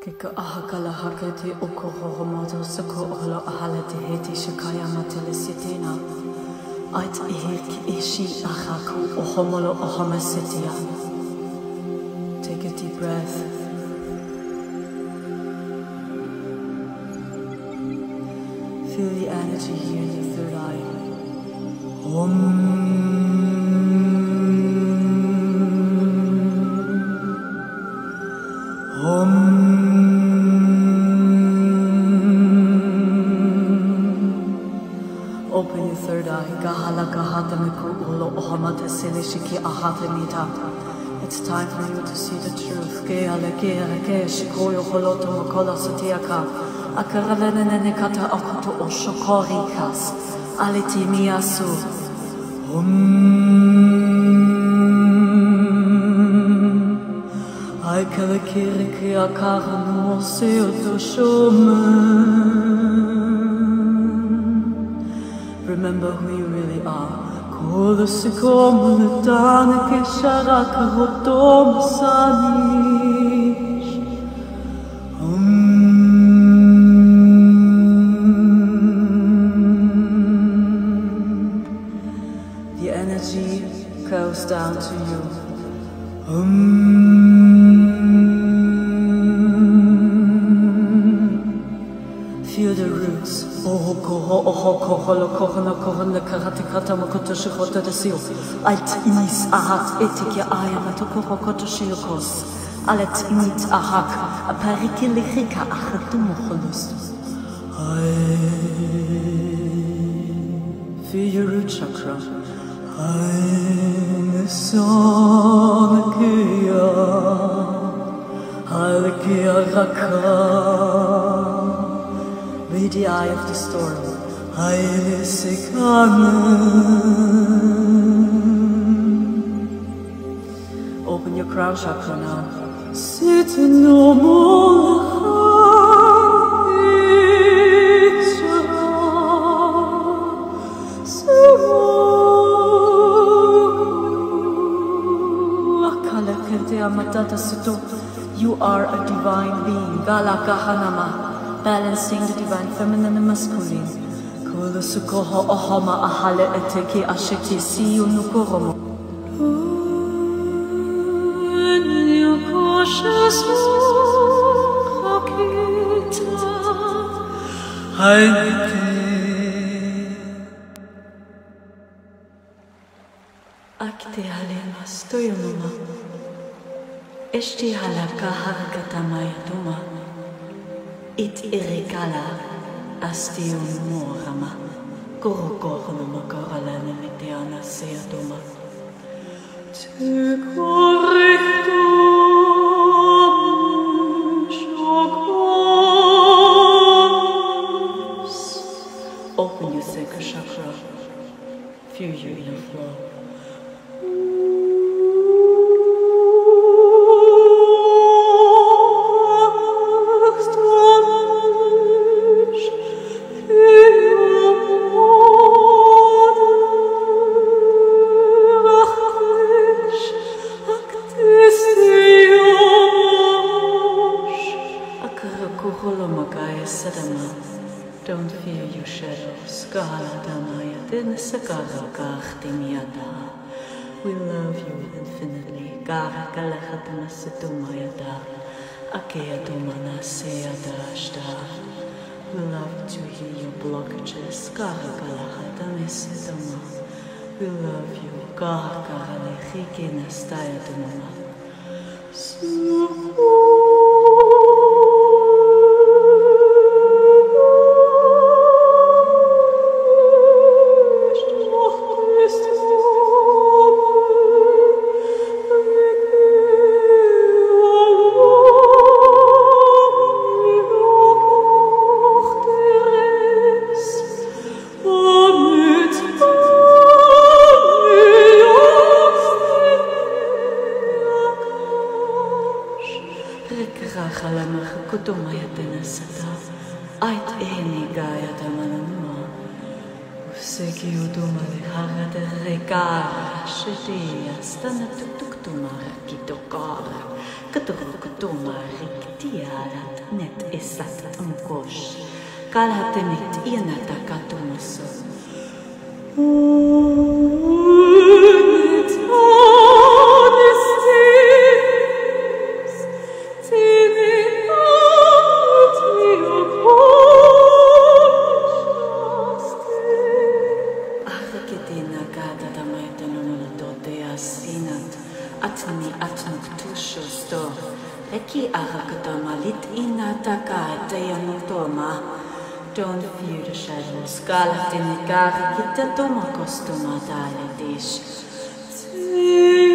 Kika ahakala hakati ukoho moto sako olo ahala te heti shikaya matelisitina. Ait ihik ishi ahaku ohomolo ohomasitia. Take a deep breath. Feel the energy here in your third eye. Open your third eye. Gahala gahata miku ulo ohamata silishiki ahatanita. It's time for you to see the truth. Geala geala ge shikoyo holoto mokola satiaka. Akaralene kata akuto oshokorikas. Aliti miyasu. Ai kalakiri ki akaranu oseo to Remember who you really are. Kola sikomu letane ke sharaka hotom sanish. The energy goes down to you. Feel the roots. Oh, koho, oh, koholo, kohona, kohona, karate, kata, makoto, shikota, the seal. Alt inis ahat, etikya ayamato, koho, koto, shilokos. Alet init ahak, a parikilika, ahatumoholus. Feel your root chakra. Sonakia, Halakia Raka. Read the eye of the storm. Open your crown chakra now. Sit no more. You are a divine being. Gala Kahanama. Balancing the divine feminine and masculine. Kula sukoho ohoma ahale eteki ashiki siyu nukoromo. Akte halema stoyonoma. Eshti halaka harakatama yaduma. It irregala astion morama. Korokoro makaralane meteana seadoma. Te correctum chakras. Open your sacral chakra. Feel your inner flow. Don't fear your shadows. We love you infinitely. We love to heal your blockages. We love you. Seki udumare harada regara shidia stana tuktumara kitokara katuru kutumari kitiarat net esat amkosh kalhatenit ianata katumuso Don't fear the shadows. Galat in the gar, kita toma costuma dale dish.